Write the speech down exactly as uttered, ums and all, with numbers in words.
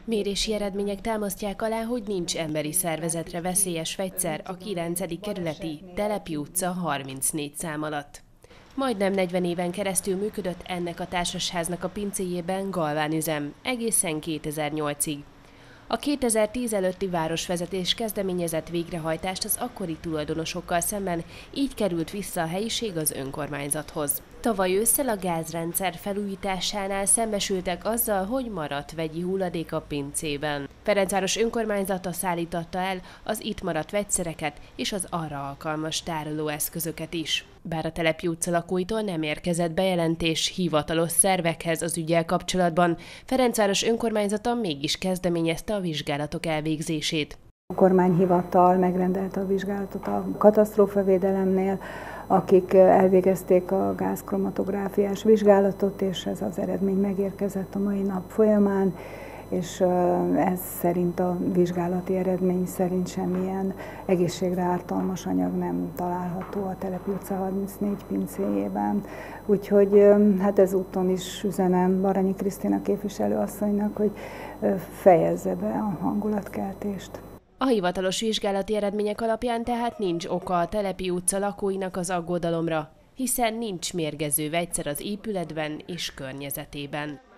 Mérési eredmények támasztják alá, hogy nincs emberi szervezetre veszélyes vegyszer a kilencedik kerületi Telepi utca harmincnégy szám alatt. Majdnem negyven éven keresztül működött ennek a társasháznak a pincéjében galvánüzem, egészen kétezer-nyolcig. A kétezer-tíz előtti városvezetés kezdeményezett végrehajtást az akkori tulajdonosokkal szemben, így került vissza a helyiség az önkormányzathoz. Tavaly ősszel a gázrendszer felújításánál szembesültek azzal, hogy maradt vegyi hulladék a pincében. Ferencváros önkormányzata szállította el az itt maradt vegyszereket és az arra alkalmas tárolóeszközöket is. Bár a Telepi utca lakóitól nem érkezett bejelentés hivatalos szervekhez az üggyel kapcsolatban, Ferencváros önkormányzata mégis kezdeményezte a vizsgálatok elvégzését. A kormányhivatal megrendelte a vizsgálatot a katasztrófavédelemnél, akik elvégezték a gázkromatográfiás vizsgálatot, és ez az eredmény megérkezett a mai nap folyamán, és ez szerint a vizsgálati eredmény szerint semmilyen egészségre ártalmas anyag nem található a Telepi utca harmincnégy pincéjében. Úgyhogy hát ezúton is üzenem Baranyi Krisztina képviselőasszonynak, hogy fejezze be a hangulatkeltést. A hivatalos vizsgálati eredmények alapján tehát nincs oka a Telepi utca lakóinak az aggodalomra, hiszen nincs mérgező vegyszer az épületben és környezetében.